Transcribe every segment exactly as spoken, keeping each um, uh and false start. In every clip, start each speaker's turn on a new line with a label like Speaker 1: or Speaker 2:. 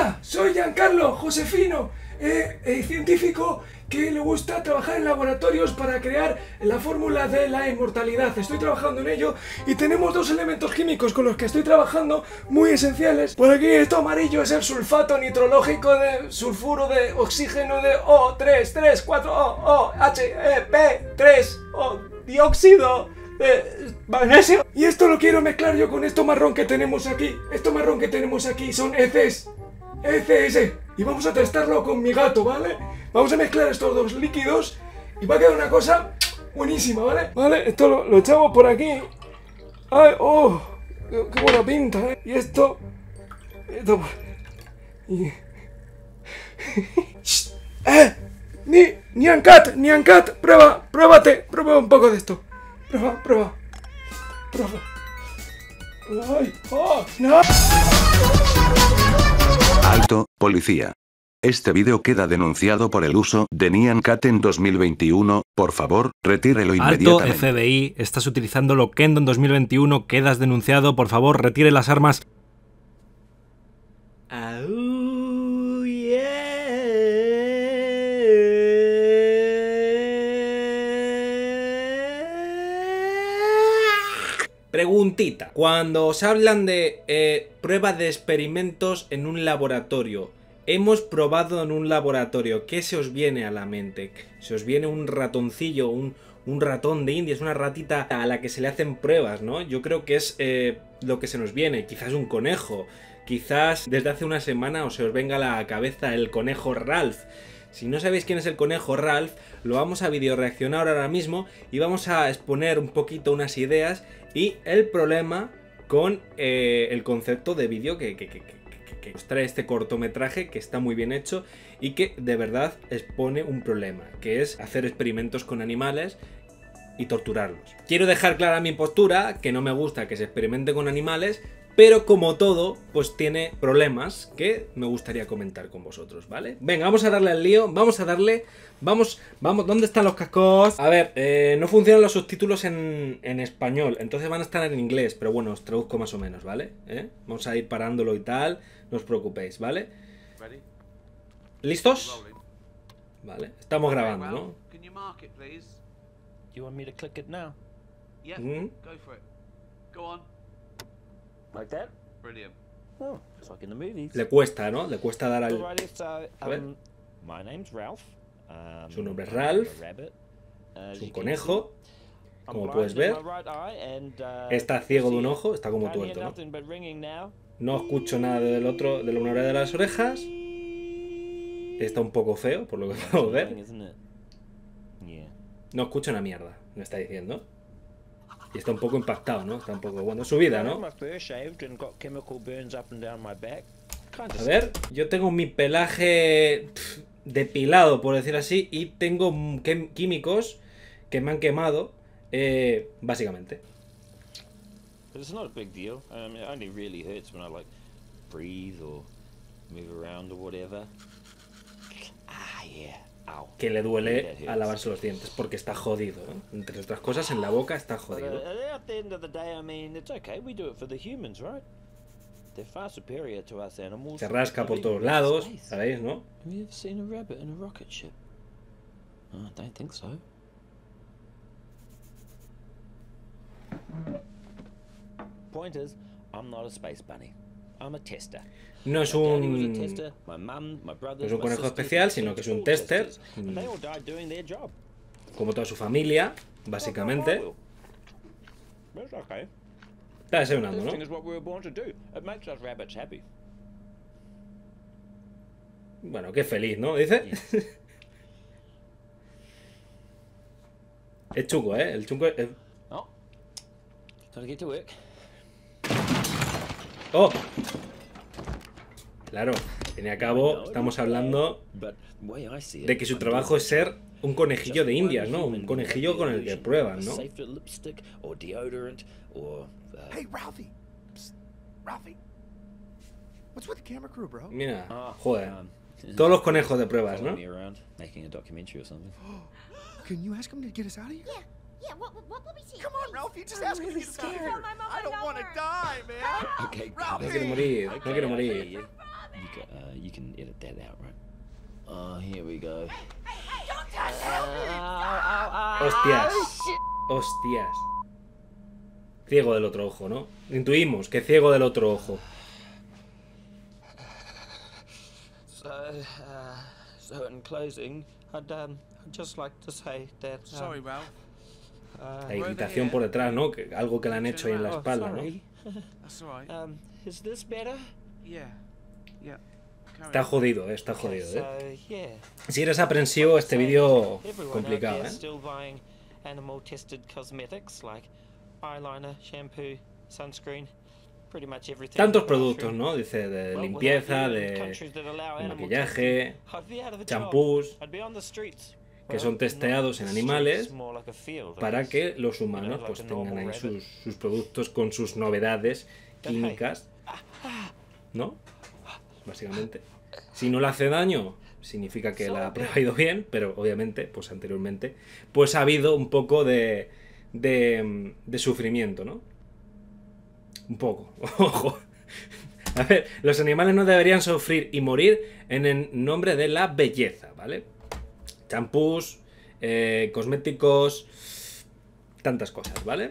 Speaker 1: Hola, soy Giancarlo Josefino, eh, eh, científico que le gusta trabajar en laboratorios para crear la fórmula de la inmortalidad. Estoy trabajando en ello y tenemos dos elementos químicos con los que estoy trabajando muy esenciales. Por aquí esto amarillo es el sulfato nitrológico de sulfuro de oxígeno de O tres tres cuatro O O H E P tres O dióxido de magnesio. Y esto lo quiero mezclar yo con esto marrón que tenemos aquí. Esto marrón que tenemos aquí son heces, heces. Y vamos a testarlo con mi gato, ¿vale? Vamos a mezclar estos dos líquidos y va a quedar una cosa buenísima, ¿vale? Vale, esto lo, lo echamos por aquí. ¡Ay, oh! ¡Qué, qué buena pinta, eh! Y esto... Esto... Y... ¡Eh! Ni... Niancat, Niancat, prueba, pruébate, prueba un poco de esto. Prueba, prueba. Prueba. ¡Ay! ¡Oh! ¡No!
Speaker 2: Alto, policía. Este vídeo queda denunciado por el uso de Niancat en dos mil veintiuno, por favor, retírelo inmediatamente.
Speaker 3: Alto, F B I, estás utilizando Loquendo en dos mil veintiuno, quedas denunciado, por favor, retire las armas. Oh, yeah. Preguntita. Cuando os hablan de eh, pruebas de experimentos en un laboratorio, hemos probado en un laboratorio, ¿qué se os viene a la mente? ¿Se os viene un ratoncillo, un, un ratón de Indias, una ratita a la que se le hacen pruebas, ¿no? Yo creo que es eh, lo que se nos viene, quizás un conejo, quizás desde hace una semana os se os venga a la cabeza el conejo Ralph. Si no sabéis quién es el conejo Ralph, lo vamos a video reaccionar ahora mismo y vamos a exponer un poquito unas ideas y el problema con eh, el concepto de vídeo que, que, que, que, que os trae este cortometraje, que está muy bien hecho y que de verdad expone un problema, que es hacer experimentos con animales y torturarlos. Quiero dejar clara mi postura, que no me gusta que se experimente con animales, pero como todo, pues tiene problemas que me gustaría comentar con vosotros, ¿vale? Venga, vamos a darle al lío, vamos a darle, vamos, vamos, ¿dónde están los cascos? A ver, eh, no funcionan los subtítulos en, en español, entonces van a estar en inglés, pero bueno, os traduzco más o menos, ¿vale? ¿Eh? Vamos a ir parándolo y tal, no os preocupéis, ¿vale? ¿Listos? Vale, estamos grabando, ¿no? Mm.
Speaker 4: Like that? Brilliant. Oh, it's like in the movies.
Speaker 3: Le cuesta, ¿no? Le cuesta dar al...
Speaker 4: A ver. My name's Ralph. Um,
Speaker 3: Su nombre es Ralph. Es un conejo. Como puedes ver. Está ciego de un ojo, está como tuerto, ¿no? No escucho nada del otro, de una de las orejas. Está un poco feo, por lo que puedo ver. No escucho una mierda, me está diciendo. Y está un poco impactado, ¿no? Está un poco... Bueno, su vida, ¿no? A ver, yo tengo mi pelaje pff, depilado, por decir así, y tengo químicos que me han quemado, eh, básicamente. Que le duele a lavarse los dientes porque está jodido, ¿eh? Entre otras cosas, en la boca está jodido. Se rasca por todos lados, ¿sabéis, no? No es un, no es un conejo especial, sino que es un tester, como toda su familia, básicamente. Está desayunando, ¿no? Bueno, qué feliz, ¿no? Dice. Es chungo, ¿eh? El chungo es... ¡Oh! Claro, al fin y al cabo estamos hablando de que su trabajo es ser un conejillo de Indias, ¿no? Un conejillo con el que prueban, ¿no? Mira, joder, todos los conejos de pruebas, ¿no?
Speaker 5: Yeah, what, what will we see?
Speaker 6: Come on, Ralphie, just ask him to get us out of here. I don't want to die, man.
Speaker 5: Okay,
Speaker 6: Ralphie.
Speaker 3: No quiero morir, no quiero morir.
Speaker 4: You, got, uh, you can edit that out, right? Oh, here we go.
Speaker 3: Hostias. Hostias. Ciego del otro ojo, ¿no? Intuimos que ciego del otro ojo.
Speaker 4: So, uh, so in closing, I'd, um, I'd just like to say that. Um,
Speaker 5: Sorry, Ralph.
Speaker 4: uh,
Speaker 3: La irritación por detrás, ¿no? Que, algo que le han hecho ahí en la
Speaker 4: oh,
Speaker 3: espalda, ¿no?
Speaker 4: sorry.
Speaker 5: That's all right.
Speaker 4: Um, is this better?
Speaker 5: Yeah. Yeah. Carry
Speaker 3: Está
Speaker 5: on.
Speaker 3: jodido, eh, está
Speaker 4: Okay,
Speaker 3: jodido,
Speaker 4: so,
Speaker 3: eh.
Speaker 4: yeah.
Speaker 3: Si eres aprensivo, este vídeo
Speaker 4: Everyone
Speaker 3: complicado,
Speaker 4: out there
Speaker 3: eh.
Speaker 4: still buying animal tested cosmetics like eyeliner, shampoo, sunscreen, pretty much everything.
Speaker 3: Tantos
Speaker 4: in the bathroom.
Speaker 3: productos, ¿no? Dice de
Speaker 4: Well,
Speaker 3: limpieza,
Speaker 4: without you in
Speaker 3: de,
Speaker 4: countries that allow
Speaker 3: de
Speaker 4: animal
Speaker 3: maquillaje,
Speaker 4: testing, I'd be out of a job.
Speaker 3: champús,
Speaker 4: I'd be on the streets.
Speaker 3: que
Speaker 4: Well,
Speaker 3: son
Speaker 4: not
Speaker 3: testeados
Speaker 4: the
Speaker 3: en
Speaker 4: streets,
Speaker 3: animales
Speaker 4: more like a field, I
Speaker 3: para
Speaker 4: guess.
Speaker 3: que los humanos
Speaker 4: You know,
Speaker 3: pues
Speaker 4: like a
Speaker 3: tengan
Speaker 4: normal
Speaker 3: ahí
Speaker 4: rabbit.
Speaker 3: sus, sus productos con sus novedades
Speaker 4: But hey.
Speaker 3: químicas, ¿no? Básicamente. Si no le hace daño, significa que la prueba ha ido bien, pero obviamente, pues anteriormente, pues ha habido un poco de, de, de sufrimiento, ¿no? Un poco, ojo. A ver, los animales no deberían sufrir y morir en el nombre de la belleza, ¿vale? Champús, eh, cosméticos, tantas cosas, ¿vale?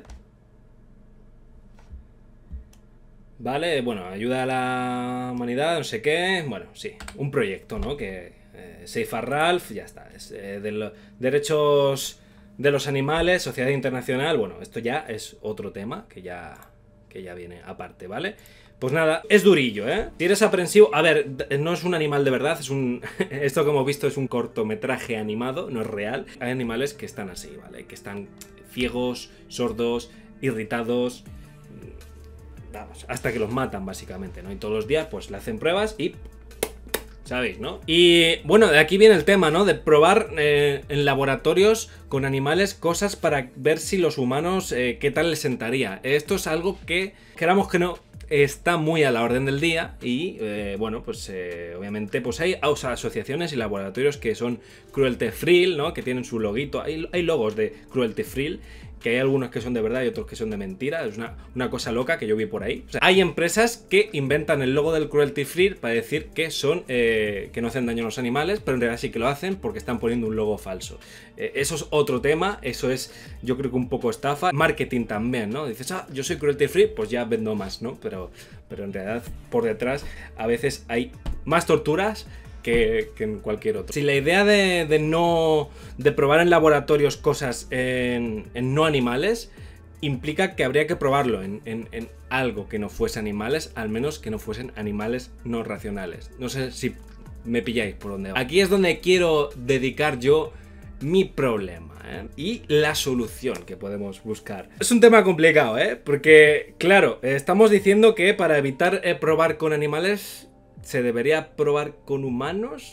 Speaker 3: Vale, bueno, ayuda a la humanidad, no sé qué. Bueno, sí, un proyecto, ¿no? Que eh, Save a Ralph, ya está. Es, eh, de los derechos de los animales, sociedad internacional. Bueno, esto ya es otro tema que ya, que ya viene aparte, ¿vale? Pues nada, es durillo, ¿eh? Si eres aprensivo... A ver, no es un animal de verdad, es un... Esto que hemos visto es un cortometraje animado, no es real. Hay animales que están así, ¿vale? Que están ciegos, sordos, irritados... Vamos, hasta que los matan, básicamente, ¿no? Y todos los días, pues, le hacen pruebas y... ¿Sabéis, no? Y, bueno, de aquí viene el tema, ¿no? De probar eh, en laboratorios con animales cosas para ver si los humanos, eh, qué tal les sentaría. Esto es algo que, queramos que no... está muy a la orden del día y, eh, bueno, pues eh, obviamente pues hay asociaciones y laboratorios que son cruelty free, ¿no? Que tienen su loguito, hay, hay logos de cruelty free, que hay algunos que son de verdad y otros que son de mentira, es una, una cosa loca que yo vi por ahí. O sea, hay empresas que inventan el logo del cruelty free para decir que son, eh, que no hacen daño a los animales, pero en realidad sí que lo hacen porque están poniendo un logo falso. Eh, eso es otro tema, eso es, yo creo que un poco estafa. Marketing también, ¿no? Dices, ah, yo soy cruelty free, pues ya vendo más, ¿no? Pero, pero en realidad por detrás a veces hay más torturas que, que en cualquier otro. Si la idea de, de no de probar en laboratorios cosas en, en no animales implica que habría que probarlo en, en, en algo que no fuese animales, al menos que no fuesen animales no racionales. No sé si me pilláis por dónde va. Aquí es donde quiero dedicar yo mi problema, ¿eh? Y la solución que podemos buscar. Es un tema complicado, ¿eh? Porque, claro, estamos diciendo que para evitar eh, probar con animales se debería probar con humanos.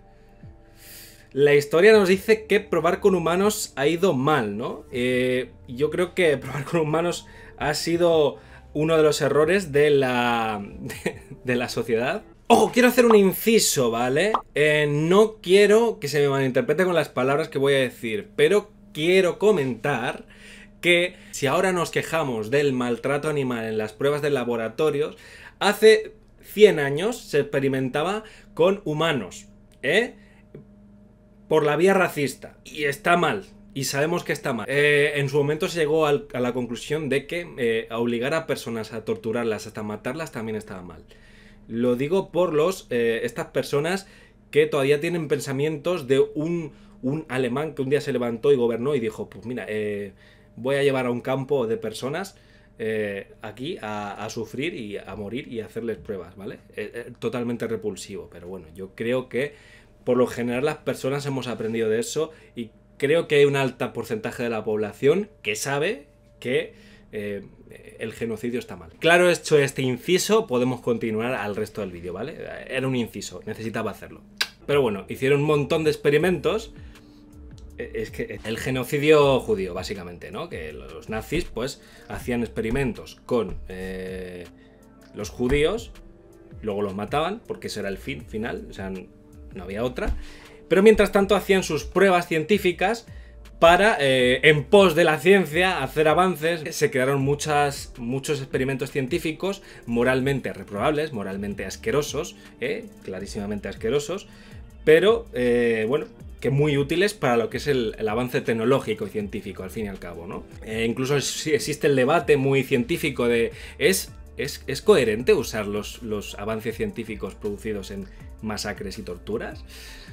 Speaker 3: La historia nos dice que probar con humanos ha ido mal, ¿no? Eh, yo creo que probar con humanos ha sido uno de los errores de la, de, de la sociedad. Ojo, quiero hacer un inciso, ¿vale? Eh, no quiero que se me malinterprete con las palabras que voy a decir, pero quiero comentar que si ahora nos quejamos del maltrato animal en las pruebas de laboratorios, hace cien años se experimentaba con humanos, ¿eh? Por la vía racista. Y está mal. Y sabemos que está mal. Eh, en su momento se llegó al, a la conclusión de que eh, obligar a personas a torturarlas hasta matarlas también estaba mal. Lo digo por los eh, estas personas que todavía tienen pensamientos de un, un alemán que un día se levantó y gobernó y dijo, pues mira, eh, voy a llevar a un campo de personas eh, aquí a, a sufrir y a morir y a hacerles pruebas, ¿vale? Eh, eh, totalmente repulsivo, pero bueno, yo creo que por lo general las personas hemos aprendido de eso y creo que hay un alto porcentaje de la población que sabe que eh, el genocidio está mal. Claro, hecho este inciso, podemos continuar al resto del vídeo, ¿vale? Era un inciso, necesitaba hacerlo. Pero bueno, hicieron un montón de experimentos. Es que el genocidio judío, básicamente, ¿no? Que los nazis, pues, hacían experimentos con eh, los judíos, luego los mataban, porque ese era el fin final, o sea, no había otra. Pero mientras tanto hacían sus pruebas científicas para, eh, en pos de la ciencia, hacer avances. Se crearon muchas, muchos experimentos científicos moralmente reprobables, moralmente asquerosos, ¿eh? clarísimamente asquerosos, pero, eh, bueno, que muy útiles para lo que es el, el avance tecnológico y científico, al fin y al cabo, ¿no? Eh, incluso existe el debate muy científico de, ¿es, es, ¿es coherente usar los, los avances científicos producidos en masacres y torturas?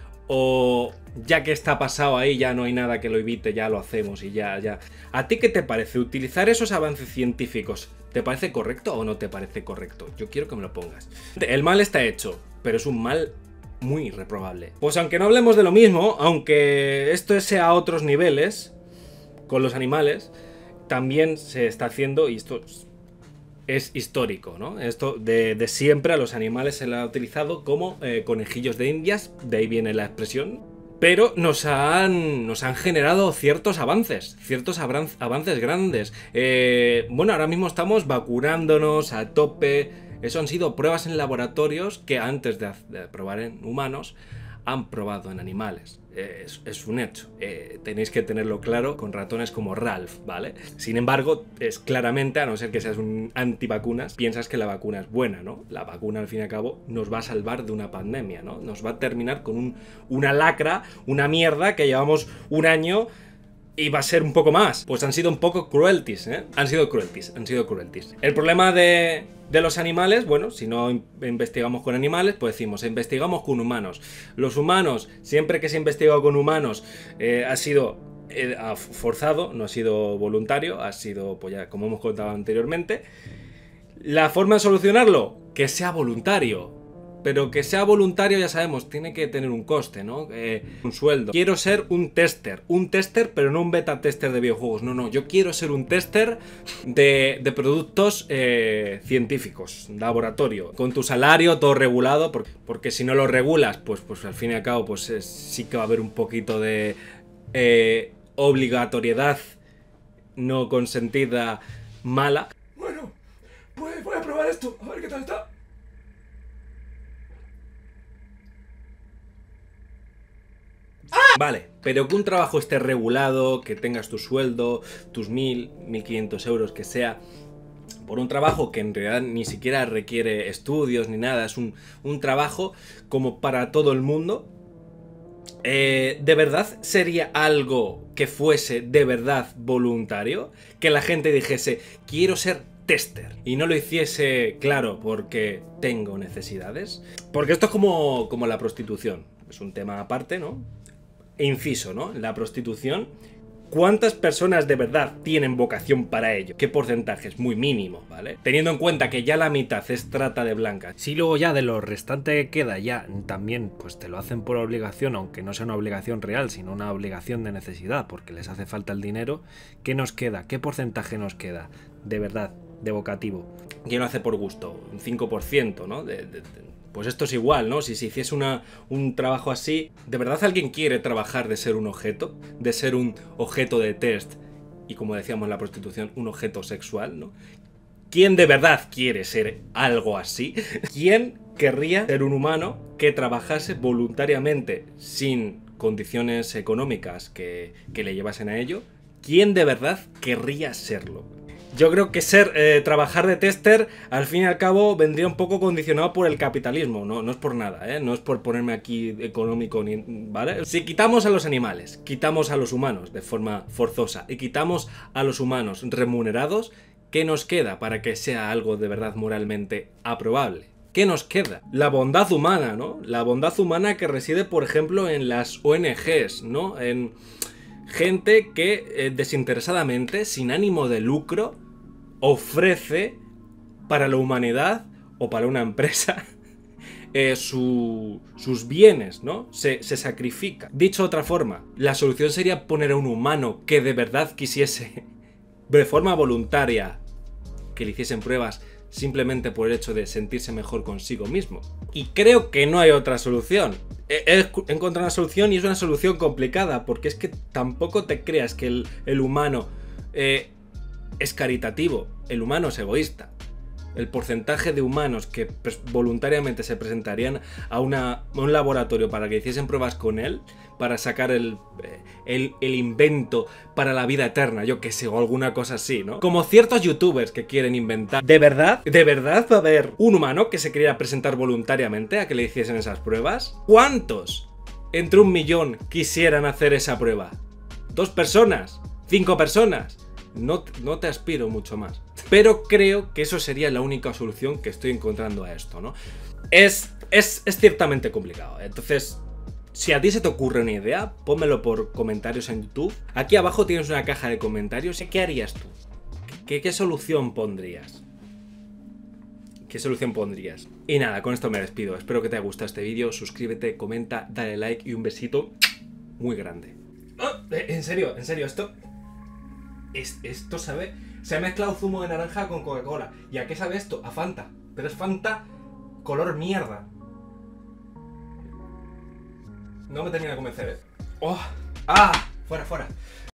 Speaker 3: O ya que está pasado ahí, ya no hay nada que lo evite, ya lo hacemos y ya, ya. ¿A ti qué te parece? ¿Utilizar esos avances científicos te parece correcto o no te parece correcto? Yo quiero que me lo pongas. El mal está hecho, pero es un mal muy reprobable. Pues aunque no hablemos de lo mismo, aunque esto sea a otros niveles, con los animales, también se está haciendo, y esto es histórico, ¿no? Esto de, de siempre a los animales se le ha utilizado como eh, conejillos de indias, de ahí viene la expresión, pero nos han, nos han generado ciertos avances, ciertos avances grandes. Eh, bueno, ahora mismo estamos vacunándonos a tope. Eso han sido pruebas en laboratorios que antes de, de probar en humanos han probado en animales. Es, es un hecho. Eh, tenéis que tenerlo claro con ratones como Ralph, ¿vale? Sin embargo, es claramente, a no ser que seas un antivacunas, piensas que la vacuna es buena, ¿no? La vacuna, al fin y al cabo, nos va a salvar de una pandemia, ¿no? Nos va a terminar con un, una lacra, una mierda que llevamos un año y va a ser un poco más. Pues han sido un poco cruelties, ¿eh? Han sido cruelties, han sido cruelties. El problema de, de los animales, bueno, si no investigamos con animales, pues decimos, investigamos con humanos. Los humanos, siempre que se ha investigado con humanos, eh, ha sido eh, forzado, no ha sido voluntario, ha sido, pues ya, como hemos contado anteriormente. La forma de solucionarlo, que sea voluntario. Pero que sea voluntario, ya sabemos, tiene que tener un coste, ¿no? Eh, un sueldo. Quiero ser un tester. Un tester, pero no un beta tester de videojuegos. No, no. Yo quiero ser un tester de, de productos eh, científicos, laboratorio. Con tu salario todo regulado, porque, porque si no lo regulas, pues, pues al fin y al cabo, pues es, sí que va a haber un poquito de eh, obligatoriedad no consentida mala.
Speaker 1: Bueno, pues voy a probar esto. A ver qué tal está.
Speaker 3: Vale, pero que un trabajo esté regulado, que tengas tu sueldo, tus mil, mil quinientos euros, que sea, por un trabajo que en realidad ni siquiera requiere estudios ni nada, es un, un trabajo como para todo el mundo, eh, ¿de verdad sería algo que fuese de verdad voluntario? Que la gente dijese, quiero ser tester, y no lo hiciese, claro, porque tengo necesidades. Porque esto es como, como la prostitución, es un tema aparte, ¿no? Inciso, ¿no? La prostitución. ¿Cuántas personas de verdad tienen vocación para ello? ¿Qué porcentaje? Es muy mínimo, ¿vale? Teniendo en cuenta que ya la mitad es trata de blancas.
Speaker 6: Si luego ya de lo restante que queda ya también pues te lo hacen por obligación, aunque no sea una obligación real, sino una obligación de necesidad, porque les hace falta el dinero, ¿qué nos queda? ¿Qué porcentaje nos queda? De verdad, de vocativo.
Speaker 3: ¿Quién lo hace por gusto? Un cinco por ciento, ¿no? De, de, de... Pues esto es igual, ¿no? Si se hiciese una, un trabajo así, ¿de verdad alguien quiere trabajar de ser un objeto? De ser un objeto de test y, como decíamos en la prostitución, un objeto sexual, ¿no? ¿Quién de verdad quiere ser algo así? ¿Quién querría ser un humano que trabajase voluntariamente sin condiciones económicas que, que le llevasen a ello? ¿Quién de verdad querría serlo? Yo creo que ser, eh, trabajar de tester, al fin y al cabo, vendría un poco condicionado por el capitalismo. No, no es por nada, ¿eh? No es por ponerme aquí económico, ni, ¿vale? Si quitamos a los animales, quitamos a los humanos de forma forzosa y quitamos a los humanos remunerados, ¿qué nos queda para que sea algo de verdad moralmente aprobable? ¿Qué nos queda? La bondad humana, ¿no? La bondad humana que reside, por ejemplo, en las O N Ges, ¿no? En gente que eh, desinteresadamente, sin ánimo de lucro, ofrece para la humanidad o para una empresa eh, su, sus bienes, ¿no? Se, se sacrifica. Dicho de otra forma, la solución sería poner a un humano que de verdad quisiese, de forma voluntaria, que le hiciesen pruebas simplemente por el hecho de sentirse mejor consigo mismo. Y creo que no hay otra solución. He encontrado una solución y es una solución complicada, porque es que tampoco te creas que el, el humano eh, es caritativo. El humano es egoísta. el porcentaje de humanos que pues, voluntariamente se presentarían a, una, a un laboratorio para que hiciesen pruebas con él, para sacar el, el, el invento para la vida eterna, yo que sé, o alguna cosa así, ¿no? Como ciertos youtubers que quieren inventar. ¿De verdad? ¿De verdad va a haber un humano que se quería presentar voluntariamente a que le hiciesen esas pruebas? ¿Cuántos entre un millón quisieran hacer esa prueba? ¿Dos personas? ¿Cinco personas? No, no te aspiro mucho más. Pero creo que eso sería la única solución que estoy encontrando a esto, ¿no? Es, es, es ciertamente complicado. Entonces, si a ti se te ocurre una idea, pónmelo por comentarios en YouTube. Aquí abajo tienes una caja de comentarios. ¿Qué harías tú? ¿Qué, qué solución pondrías? ¿Qué solución pondrías? Y nada, con esto me despido. Espero que te haya gustado este vídeo. Suscríbete, comenta, dale like y un besito muy grande. Oh, en serio, en serio, esto... Es, esto sabe... Se ha mezclado zumo de naranja con Coca-Cola. ¿Y a qué sabe esto? A Fanta. Pero es Fanta color mierda. No me termina de convencer, ¿eh? ¡Oh! ¡Ah! Fuera, fuera.